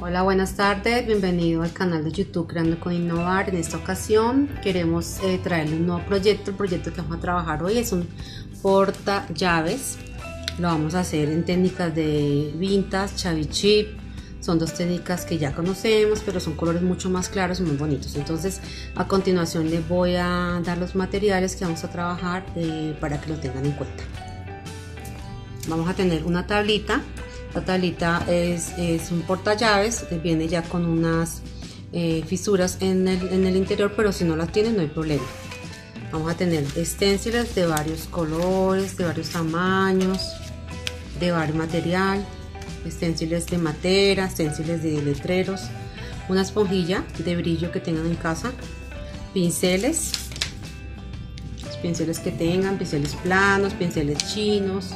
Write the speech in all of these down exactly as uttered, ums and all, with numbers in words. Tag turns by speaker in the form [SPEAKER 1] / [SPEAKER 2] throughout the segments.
[SPEAKER 1] Hola, buenas tardes, bienvenido al canal de YouTube Creando con Innovar. En esta ocasión queremos eh, traerle un nuevo proyecto. El proyecto que vamos a trabajar hoy es un porta llaves. Lo vamos a hacer en técnicas de vintage, chavi chip. Son dos técnicas que ya conocemos, pero son colores mucho más claros y muy bonitos. Entonces, a continuación les voy a dar los materiales que vamos a trabajar eh, para que lo tengan en cuenta. Vamos a tener una tablita. La tablita es, es un portallaves, viene ya con unas eh, fisuras en el, en el interior, pero si no las tienen no hay problema. Vamos a tener esténciles de varios colores, de varios tamaños, de varios material, esténciles de madera, esténciles de letreros, una esponjilla de brillo que tengan en casa, pinceles, los pinceles que tengan, pinceles planos, pinceles chinos,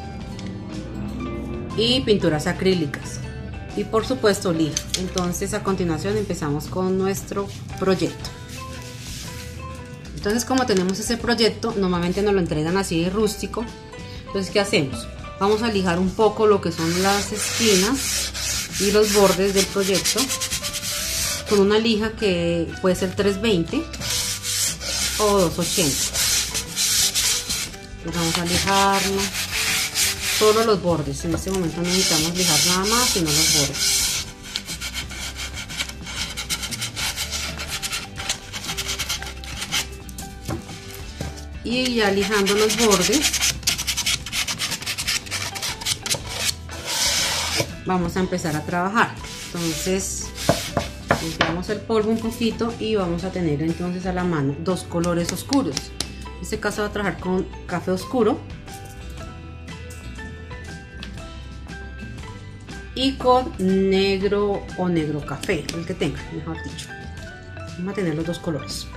[SPEAKER 1] y pinturas acrílicas y por supuesto lija. Entonces a continuación empezamos con nuestro proyecto. Entonces, como tenemos ese proyecto, normalmente nos lo entregan así de rústico. Entonces, ¿qué hacemos? Vamos a lijar un poco lo que son las esquinas y los bordes del proyecto con una lija que puede ser tres veinte o dos ochenta. Entonces vamos a lijarlo solo los bordes. En este momento no necesitamos lijar nada más sino los bordes. Y ya lijando los bordes vamos a empezar a trabajar. Entonces limpiamos el polvo un poquito y vamos a tener entonces a la mano dos colores oscuros. En este caso voy a trabajar con café oscuro y con negro o negro café, el que tenga, mejor dicho. Vamos a tener los dos colores.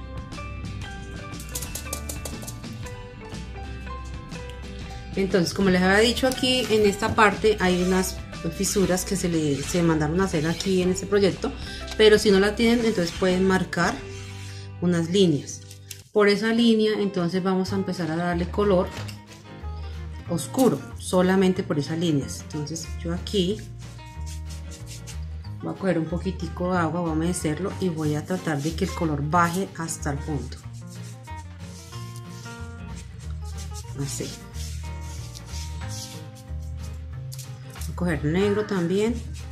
[SPEAKER 1] Entonces, como les había dicho, aquí en esta parte hay unas fisuras que se le se mandaron a hacer aquí en este proyecto, pero si no la tienen, entonces pueden marcar unas líneas. Por esa línea entonces vamos a empezar a darle color oscuro, solamente por esas líneas. Entonces yo aquí voy a coger un poquitico de agua, voy a humedecerlo y voy a tratar de que el color baje hasta el punto, así. Voy a coger negro también.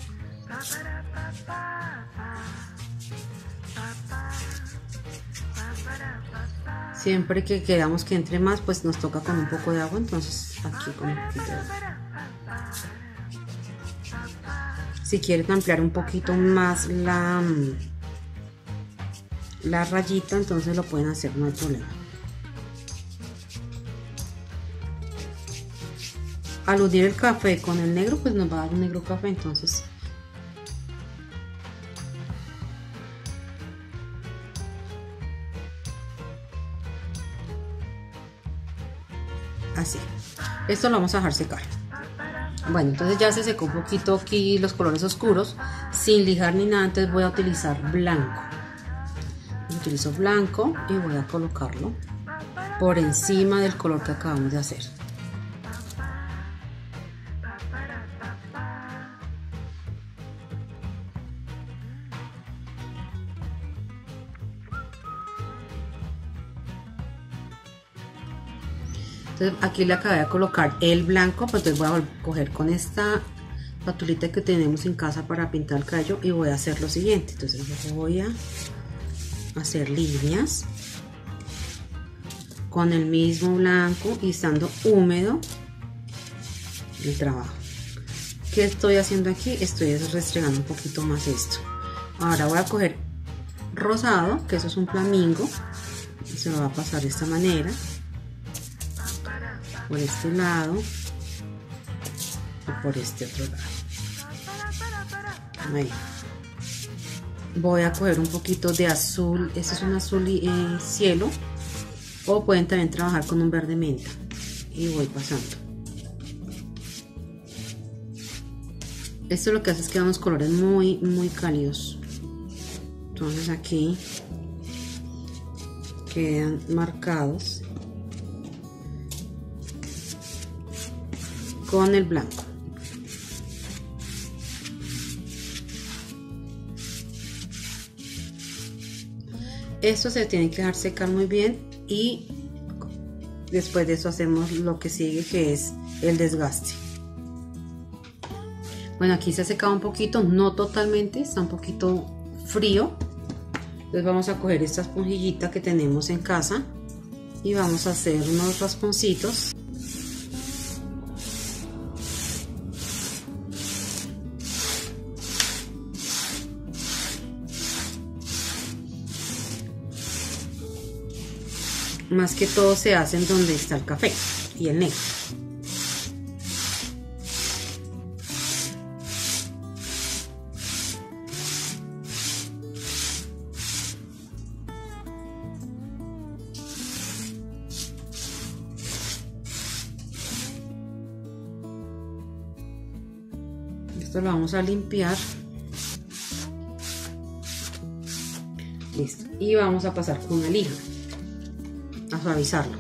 [SPEAKER 1] Siempre que queramos que entre más, pues nos toca con un poco de agua, entonces aquí con un poquito de agua. Si quieren ampliar un poquito más la, la rayita, entonces lo pueden hacer, no hay problema. Al unir el café con el negro, pues nos va a dar un negro café, entonces así. Esto lo vamos a dejar secar. Bueno, entonces ya se secó un poquito aquí los colores oscuros sin lijar ni nada. Entonces voy a utilizar blanco. Utilizo blanco y voy a colocarlo por encima del color que acabamos de hacer. Entonces aquí le acabé de colocar el blanco, pues entonces voy a coger con esta patulita que tenemos en casa para pintar el cabello y voy a hacer lo siguiente. Entonces voy a hacer líneas con el mismo blanco y estando húmedo el trabajo. ¿Qué estoy haciendo aquí? Estoy restregando un poquito más esto. Ahora voy a coger rosado, que eso es un flamingo, y se lo va a pasar de esta manera por este lado y por este otro lado. Ahí. Voy a coger un poquito de azul, este es un azul eh, cielo, o pueden también trabajar con un verde menta, y voy pasando. Esto lo que hace es que dan unos colores muy muy cálidos. Entonces aquí quedan marcados con el blanco. Esto se tiene que dejar secar muy bien y después de eso hacemos lo que sigue, que es el desgaste. Bueno, aquí se ha secado un poquito, no totalmente, está un poquito frío. Entonces vamos a coger esta esponjillita que tenemos en casa y vamos a hacer unos rasponcitos. Más que todo se hacen donde está el café y el negro. Esto lo vamos a limpiar. Listo. Y vamos a pasar con una lija a suavizarlo.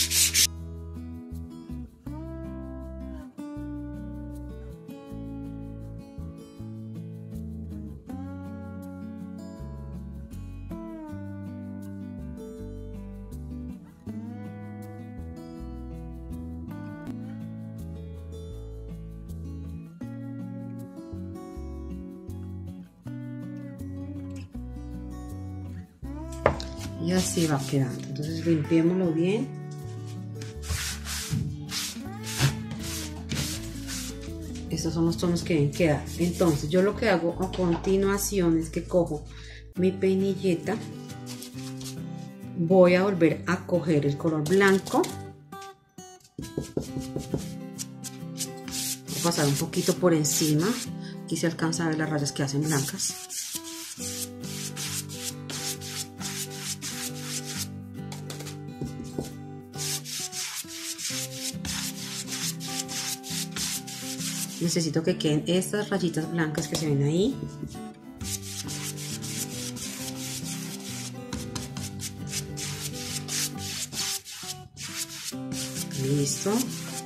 [SPEAKER 1] Y así va quedando. Entonces limpiémoslo bien. Estos son los tonos que deben quedar. Entonces yo lo que hago a continuación es que cojo mi peinilleta, voy a volver a coger el color blanco, voy a pasar un poquito por encima. Aquí se alcanza a ver las rayas que hacen blancas. Necesito que queden estas rayitas blancas que se ven ahí. Listo.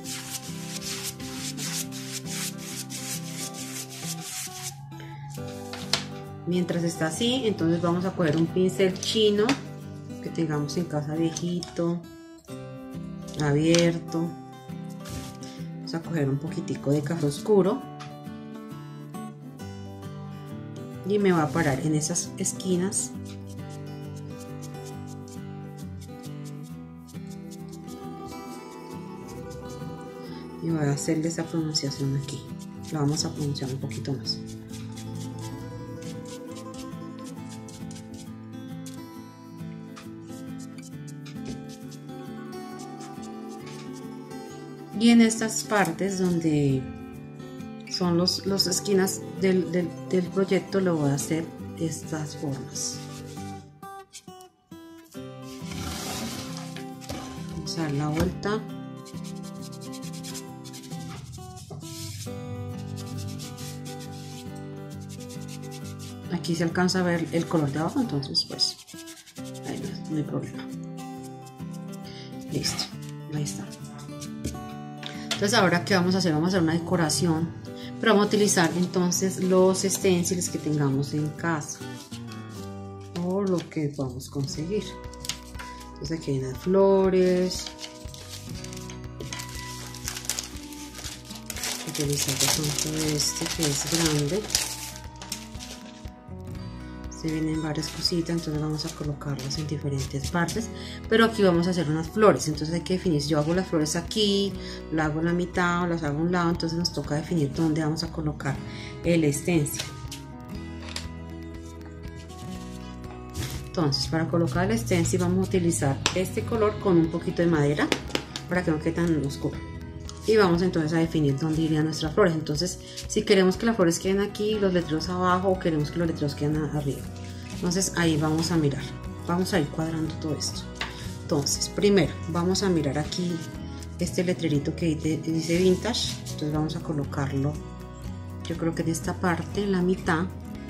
[SPEAKER 1] Mientras está así, entonces vamos a coger un pincel chino que tengamos en casa, viejito, abierto. Vamos a coger un poquitico de café oscuro y me va a parar en esas esquinas. Y voy a hacerle esa pronunciación aquí. La vamos a pronunciar un poquito más. Y en estas partes donde son los, los esquinas del, del, del proyecto, le voy a hacer estas formas. Vamos a dar la vuelta. Aquí se alcanza a ver el color de abajo, entonces pues ahí no, no hay problema. Listo, ahí está. Entonces ahora ¿qué vamos a hacer? Vamos a hacer una decoración, pero vamos a utilizar entonces los stencils que tengamos en casa o lo que podamos conseguir. Entonces aquí hay unas flores. Utilizar de pronto este que es grande. Se vienen varias cositas, entonces vamos a colocarlas en diferentes partes, pero aquí vamos a hacer unas flores, entonces hay que definir. Yo hago las flores aquí, lo hago en la mitad o las hago a un lado, entonces nos toca definir dónde vamos a colocar el stencil. Entonces para colocar el stencil vamos a utilizar este color con un poquito de madera para que no quede tan oscuro. Y vamos entonces a definir dónde irían nuestras flores. Entonces si queremos que las flores queden aquí, los letreros abajo, o queremos que los letreros queden arriba, entonces ahí vamos a mirar, vamos a ir cuadrando todo esto. Entonces primero vamos a mirar aquí este letrerito que dice vintage, entonces vamos a colocarlo, yo creo que de esta parte, en la mitad.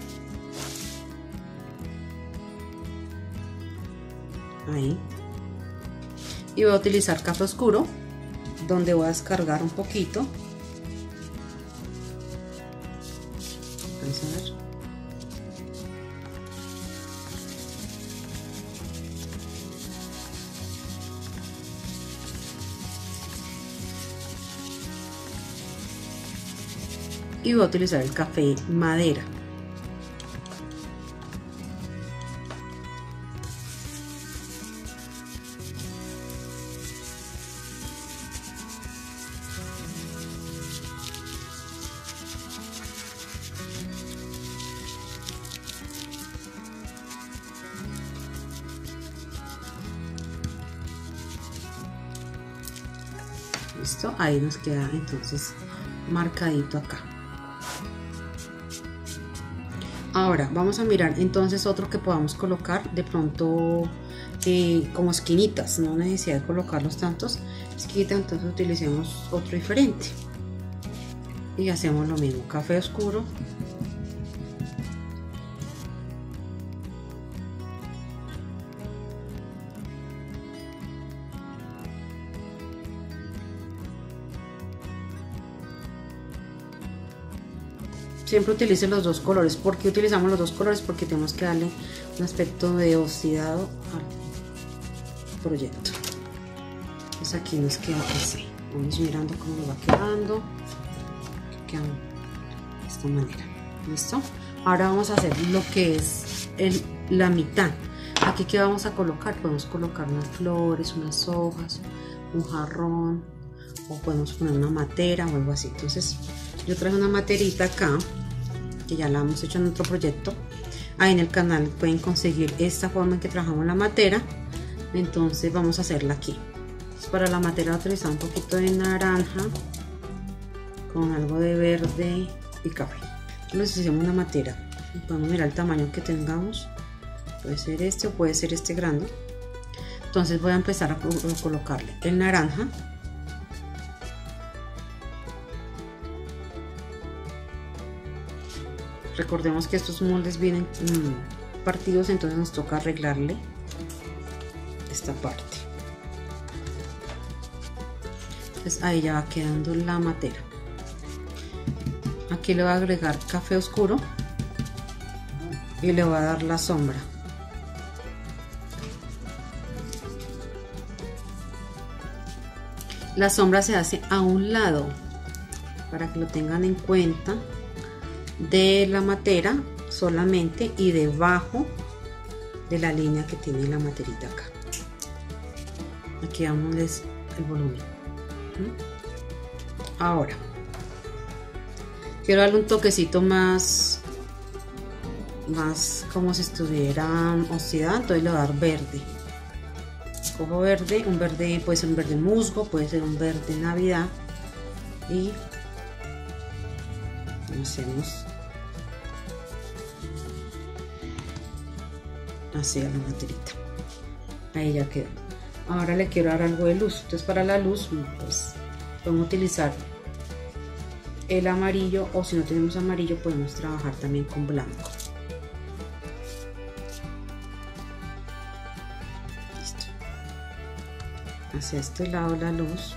[SPEAKER 1] Ahí. Y voy a utilizar café oscuro, donde voy a descargar un poquito. Vamos a ver. y voy a utilizar el café madera. Listo, ahí nos queda entonces marcadito acá. Ahora vamos a mirar entonces otro que podamos colocar de pronto eh, como esquinitas, no necesidad de colocarlos tantos esquinitas, entonces utilicemos otro diferente y hacemos lo mismo, café oscuro, siempre utilice los dos colores. ¿Por qué utilizamos los dos colores? Porque tenemos que darle un aspecto de oxidado al proyecto. Pues aquí nos queda así. Vamos mirando cómo nos va quedando. Queda de esta manera. ¿Listo? Ahora vamos a hacer lo que es el, la mitad. Aquí que vamos a colocar, podemos colocar unas flores, unas hojas, un jarrón, o podemos poner una matera o algo así. Entonces yo traje una materita acá, que ya la hemos hecho en otro proyecto. Ahí en el canal pueden conseguir esta forma en que trabajamos la matera. Entonces vamos a hacerla aquí. Entonces, para la matera voy a utilizar un poquito de naranja con algo de verde y café. Entonces hacemos una matera y podemos mirar el tamaño que tengamos. Puede ser este o puede ser este grande. Entonces voy a empezar a, a colocarle el naranja. Recordemos que estos moldes vienen mmm, partidos, entonces nos toca arreglarle esta parte. Entonces ahí ya va quedando la matera. Aquí le voy a agregar café oscuro y le voy a dar la sombra. La sombra se hace a un lado para que lo tengan en cuenta de la matera solamente y debajo de la línea que tiene la materita acá. Aquí vamos el volumen. Ahora quiero darle un toquecito más más como si estuviera oxidado, entonces le voy a dar verde. Cojo verde, un verde puede ser un verde musgo, puede ser un verde navidad y hacemos así a la materita. Ahí ya quedó. Ahora le quiero dar algo de luz, entonces para la luz pues podemos utilizar el amarillo, o si no tenemos amarillo podemos trabajar también con blanco. Listo. Hacia este lado la luz.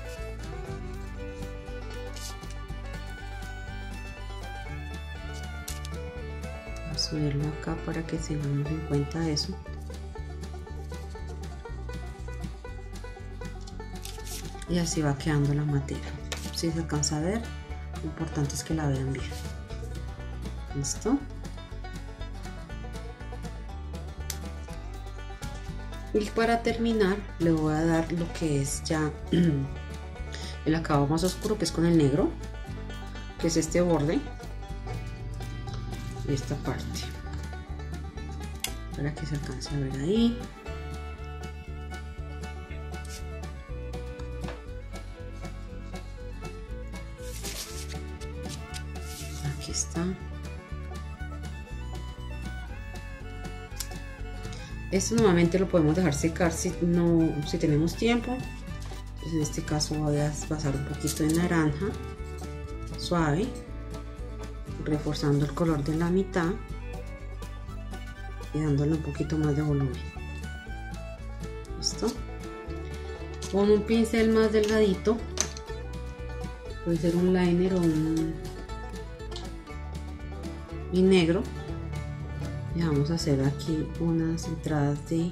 [SPEAKER 1] Voy a subirlo acá para que tengamos en cuenta eso. Y así va quedando la matera. Si se alcanza a ver, lo importante es que la vean bien. Listo. Y para terminar le voy a dar lo que es ya el acabado más oscuro, que es con el negro, que es este borde y esta parte, para que se alcance a ver ahí. Aquí está. Esto nuevamente lo podemos dejar secar si, no, si tenemos tiempo. Pues en este caso voy a pasar un poquito de naranja suave, reforzando el color de la mitad y dándole un poquito más de volumen. Listo. Con un pincel más delgadito, puede ser un liner o un y negro, y vamos a hacer aquí unas entradas de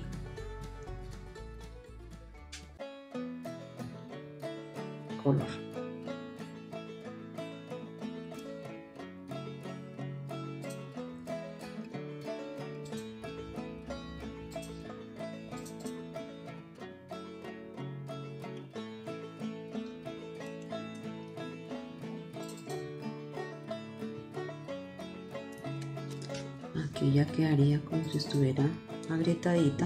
[SPEAKER 1] color. aquí ya quedaría como si estuviera agrietadita.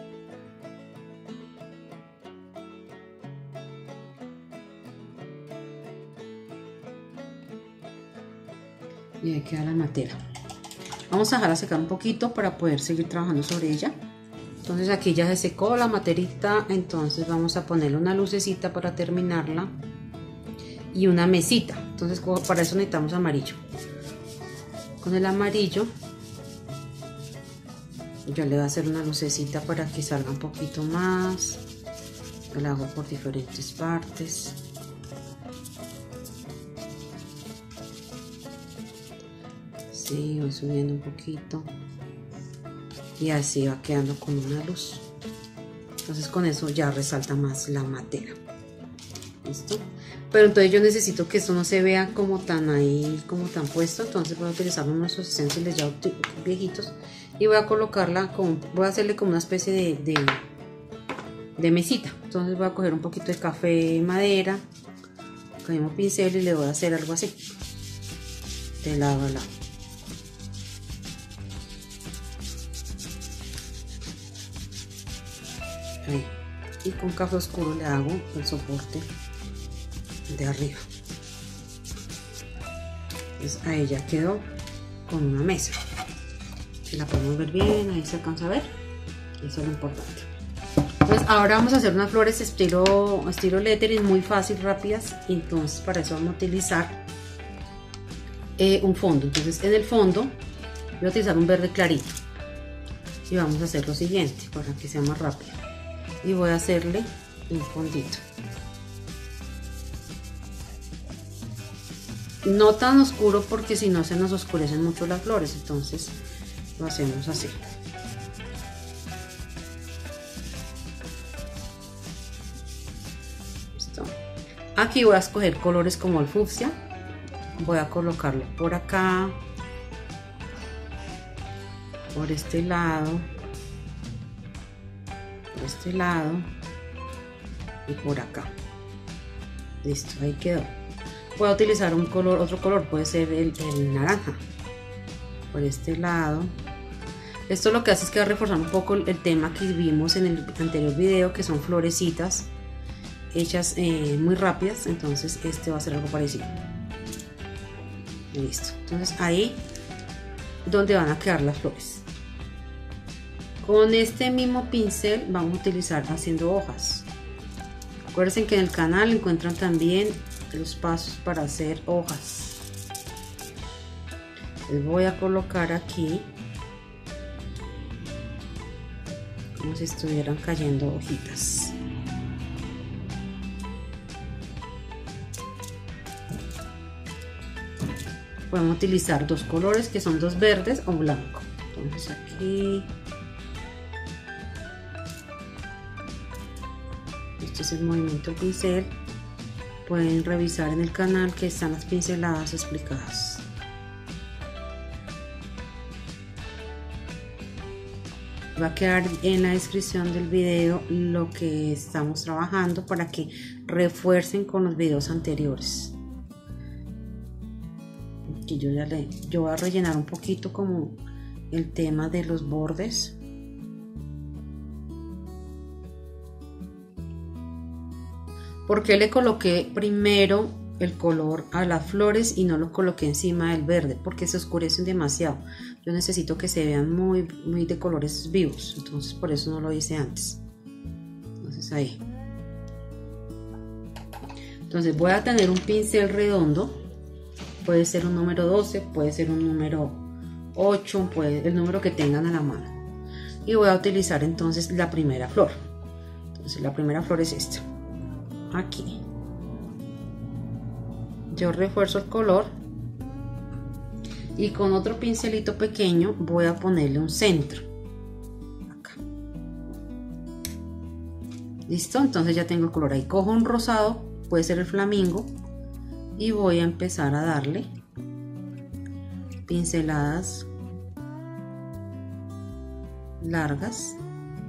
[SPEAKER 1] Y ahí queda la matera. Vamos a dejarla secar un poquito para poder seguir trabajando sobre ella. Entonces aquí ya se secó la materita, entonces vamos a ponerle una lucecita para terminarla y una mesita. Entonces para eso necesitamos amarillo. Con el amarillo yo le voy a hacer una lucecita para que salga un poquito más. Yo la hago por diferentes partes. Sí, voy subiendo un poquito y así va quedando con una luz. Entonces con eso ya resalta más la matera. ¿Listo? Pero entonces yo necesito que esto no se vea como tan ahí, como tan puesto. Entonces voy a utilizar unos stencils ya viejitos y voy a colocarla como, voy a hacerle como una especie de, de, de mesita. Entonces voy a coger un poquito de café madera, cogemos pincel y le voy a hacer algo así, de lado a lado. Ahí. Y con café oscuro le hago el soporte de arriba. Entonces ahí ya quedó con una mesa. Si la podemos ver bien, ahí se alcanza a ver. Eso es lo importante. Entonces ahora vamos a hacer unas flores estilo, estilo lettering, muy fácil, rápidas. Y entonces para eso vamos a utilizar eh, un fondo. Entonces en el fondo voy a utilizar un verde clarito. Y vamos a hacer lo siguiente para que sea más rápido. Y voy a hacerle un fondito no tan oscuro porque si no se nos oscurecen mucho las flores, entonces lo hacemos así. Listo. Aquí voy a escoger colores como el fucsia, voy a colocarlo por acá, por este lado, por este lado y por acá. Listo, ahí quedó. Voy a utilizar un color, otro color, puede ser el, el naranja, por este lado. Esto lo que hace es que va a reforzar un poco el, el tema que vimos en el anterior video, que son florecitas hechas eh, muy rápidas. Entonces este va a ser algo parecido. Listo, entonces ahí donde van a quedar las flores. Con este mismo pincel vamos a utilizar haciendo hojas. Acuérdense que en el canal encuentran también los pasos para hacer hojas. Les voy a colocar aquí como si estuvieran cayendo hojitas. Podemos utilizar dos colores que son dos verdes o blanco. Entonces aquí este es el movimiento del pincel. Pueden revisar en el canal que están las pinceladas explicadas. Va a quedar en la descripción del video lo que estamos trabajando para que refuercen con los videos anteriores. Aquí yo ya le, yo voy a rellenar un poquito como el tema de los bordes. ¿Por qué le coloqué primero el color a las flores y no lo coloqué encima del verde? Porque se oscurecen demasiado. Yo necesito que se vean muy, muy de colores vivos. Entonces por eso no lo hice antes. Entonces ahí. Entonces voy a tener un pincel redondo. Puede ser un número doce, puede ser un número ocho, puede, el número que tengan a la mano. Y voy a utilizar entonces la primera flor. Entonces la primera flor es esta. Aquí yo refuerzo el color y con otro pincelito pequeño voy a ponerle un centro acá. Listo, entonces ya tengo el color ahí. Cojo un rosado, puede ser el flamingo, y voy a empezar a darle pinceladas largas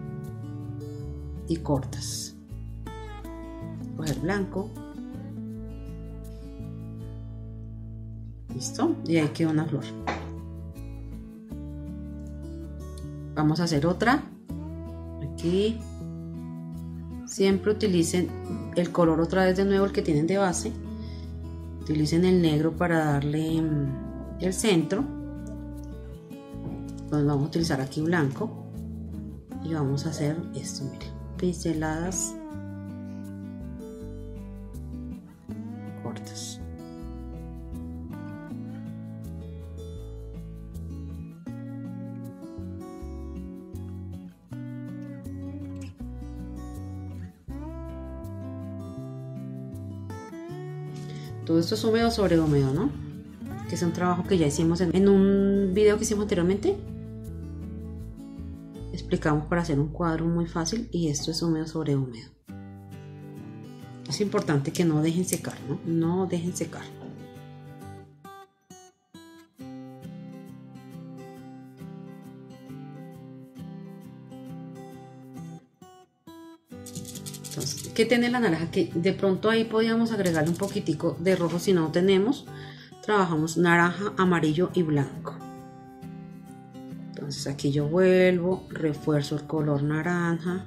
[SPEAKER 1] y cortas. Coger blanco. Listo, y ahí queda una flor. Vamos a hacer otra. Aquí. Siempre utilicen el color otra vez de nuevo, el que tienen de base. Utilicen el negro para darle el centro. Pues vamos a utilizar aquí blanco. Y vamos a hacer esto, miren. Pinceladas cortas. Todo esto es húmedo sobre húmedo, ¿no? Que es un trabajo que ya hicimos en, en un video que hicimos anteriormente. Explicamos para hacer un cuadro muy fácil y esto es húmedo sobre húmedo. Es importante que no dejen secar, ¿no? No dejen secar. Entonces, ¿qué tiene la naranja? Que de pronto ahí podíamos agregarle un poquitico de rojo si no tenemos. Trabajamos naranja, amarillo y blanco. Entonces aquí yo vuelvo, refuerzo el color naranja.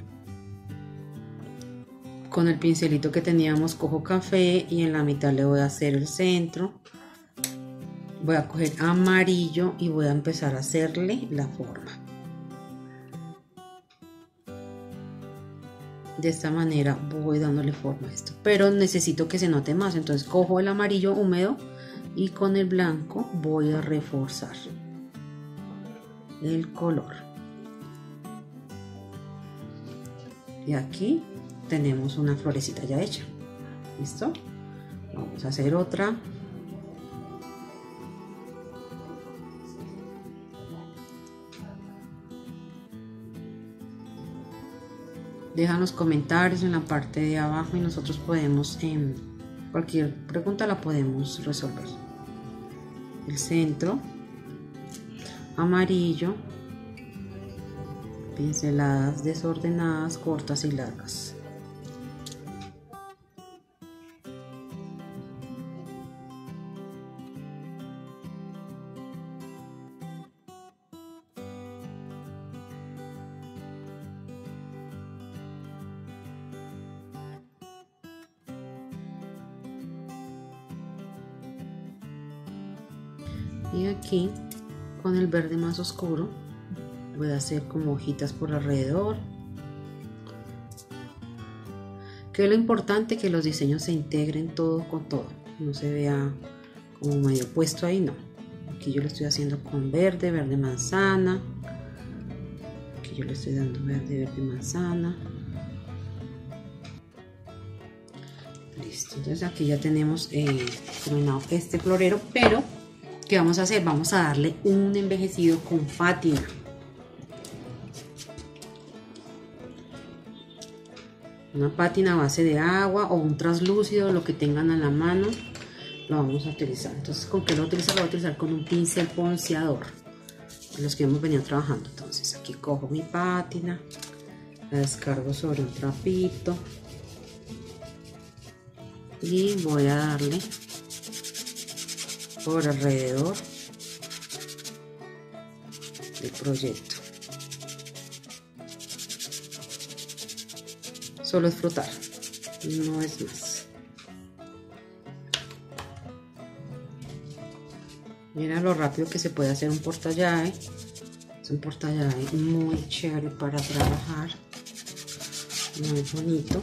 [SPEAKER 1] Con el pincelito que teníamos cojo café y en la mitad le voy a hacer el centro. Voy a coger amarillo y voy a empezar a hacerle la forma. De esta manera voy dándole forma a esto, pero necesito que se note más, entonces cojo el amarillo húmedo y con el blanco voy a reforzar el color. Y aquí tenemos una florecita ya hecha. ¿Listo? Vamos a hacer otra. Dejan los comentarios en la parte de abajo y nosotros podemos, eh, cualquier pregunta la podemos resolver. El centro, amarillo, pinceladas desordenadas, cortas y largas. Y aquí con el verde más oscuro voy a hacer como hojitas por alrededor. Que es lo importante, que los diseños se integren todo con todo, no se vea como medio puesto ahí, no. Aquí yo lo estoy haciendo con verde, verde manzana. Aquí yo le estoy dando verde, verde manzana. Listo, entonces aquí ya tenemos eh, terminado este florero, pero ¿qué vamos a hacer? Vamos a darle un envejecido con pátina. Una pátina a base de agua o un translúcido, lo que tengan a la mano, lo vamos a utilizar. Entonces, ¿con qué lo utilizo? Lo voy a utilizar con un pincel ponceador, los que hemos venido trabajando. Entonces, aquí cojo mi pátina, la descargo sobre un trapito y voy a darle por alrededor del proyecto. Solo es frotar, no es más. Mira lo rápido que se puede hacer un portallave. Es un portallave muy chévere para trabajar, muy bonito.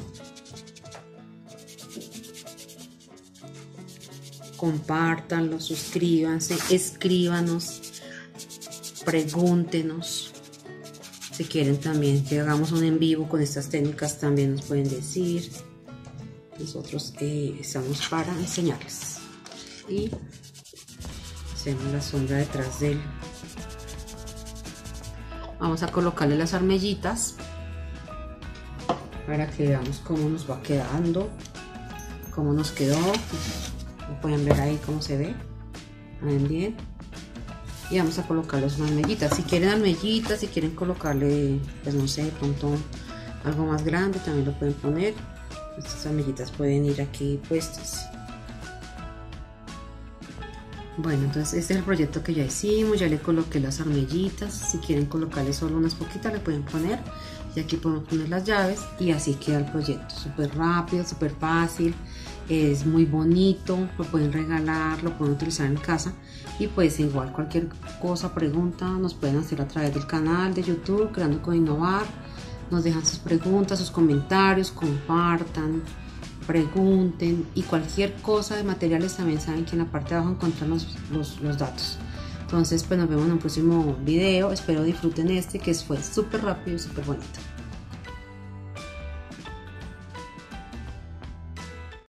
[SPEAKER 1] Compártanlo, suscríbanse, escríbanos, pregúntenos. Si quieren también que hagamos un en vivo con estas técnicas, también nos pueden decir. Nosotros eh, estamos para enseñarles. Y hacemos la sombra detrás de él. Vamos a colocarle las armellitas para que veamos cómo nos va quedando, cómo nos quedó. Pueden ver ahí cómo se ve. ¿Ven bien? Y vamos a colocarle unas armellitas. Si quieren armellitas, si quieren colocarle, pues no sé, de pronto algo más grande, también lo pueden poner. Estas armellitas pueden ir aquí puestas. Bueno, entonces este es el proyecto que ya hicimos, ya le coloqué las armillitas, si quieren colocarle solo unas poquitas le pueden poner, y aquí podemos poner las llaves y así queda el proyecto, súper rápido, súper fácil, es muy bonito, lo pueden regalar, lo pueden utilizar en casa y pues igual cualquier cosa, pregunta, nos pueden hacer a través del canal de YouTube, Creando con Innovar, nos dejan sus preguntas, sus comentarios, compartan, pregunten y cualquier cosa de materiales también saben que en la parte de abajo encuentran los, los, los datos. Entonces pues nos vemos en un próximo video, espero disfruten este que fue súper rápido y súper bonito.